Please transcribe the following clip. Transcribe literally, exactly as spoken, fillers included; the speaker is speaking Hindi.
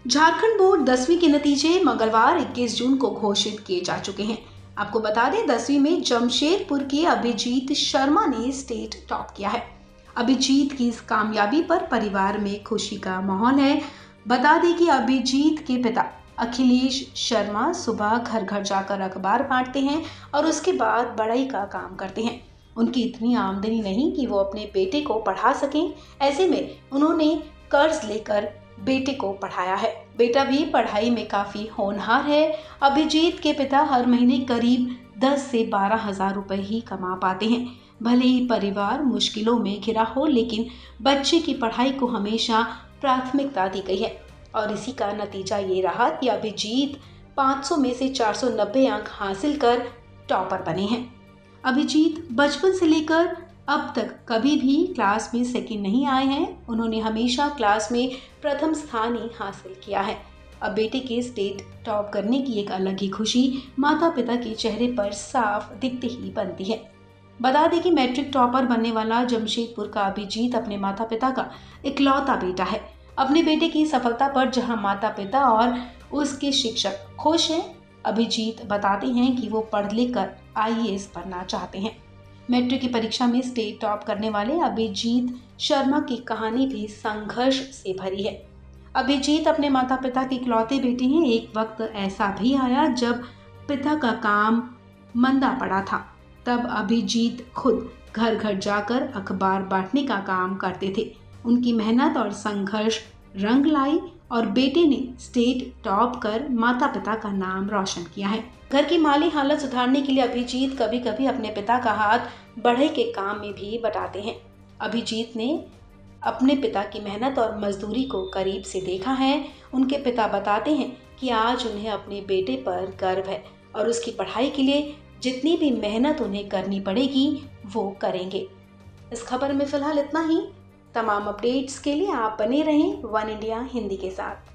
झारखंड बोर्ड दसवीं के नतीजे मंगलवार इक्कीस जून को घोषित किए जा चुके हैं। आपको बता दें, दसवीं में जमशेदपुर के अभिजीत शर्मा ने स्टेट टॉप किया है। अभिजीत की इस कामयाबी पर परिवार में खुशी का माहौल है। बता दें कि अभिजीत के पिता अखिलेश शर्मा सुबह घर घर जाकर अखबार बांटते हैं और उसके बाद बढ़ई का काम करते हैं। उनकी इतनी आमदनी नहीं कि वो अपने बेटे को पढ़ा सकें। ऐसे में उन्होंने कर्ज लेकर बेटे को पढ़ाया है। बेटा भी पढ़ाई में काफी होनहार है। अभिजीत के पिता हर महीने करीब दस से बारह हजार रुपए ही कमा पाते हैं। भले ही परिवार मुश्किलों में घिरा हो, लेकिन बच्चे की पढ़ाई को हमेशा प्राथमिकता दी गई है और इसी का नतीजा ये रहा कि अभिजीत पाँच सौ में से चार सौ नब्बे अंक हासिल कर टॉपर बने हैं। अभिजीत बचपन से लेकर अब तक कभी भी क्लास में सेकंड नहीं आए हैं। उन्होंने हमेशा क्लास में प्रथम स्थान ही हासिल किया है। अब बेटे के स्टेट टॉप करने की एक अलग ही खुशी माता पिता के चेहरे पर साफ दिखती ही बनती है। बता दें कि मैट्रिक टॉपर बनने वाला जमशेदपुर का अभिजीत अपने माता पिता का इकलौता बेटा है। अपने बेटे की सफलता पर जहां माता पिता और उसके शिक्षक खुश हैं, अभिजीत बताते हैं कि वो पढ़ लिख कर आई ए एस बनना चाहते हैं। मैट्रिक की परीक्षा में स्टेट टॉप करने वाले अभिजीत शर्मा की कहानी भी संघर्ष से भरी है। अभिजीत अपने माता पिता के इकलौते बेटे हैं। एक वक्त ऐसा भी आया जब पिता का काम मंदा पड़ा था। तब अभिजीत खुद घर घर जाकर अखबार बांटने का काम करते थे। उनकी मेहनत और संघर्ष रंग लाई और बेटे ने स्टेट टॉप कर माता पिता का नाम रोशन किया है। घर की माली हालत सुधारने के लिए अभिजीत कभी कभी अपने पिता का हाथ बढ़ई के काम में भी बटाते हैं। अभिजीत ने अपने पिता की मेहनत और मजदूरी को करीब से देखा है। उनके पिता बताते हैं कि आज उन्हें अपने बेटे पर गर्व है और उसकी पढ़ाई के लिए जितनी भी मेहनत उन्हें करनी पड़ेगी वो करेंगे। इस खबर में फिलहाल इतना ही। तमाम अपडेट्स के लिए आप बने रहें वन इंडिया हिंदी के साथ।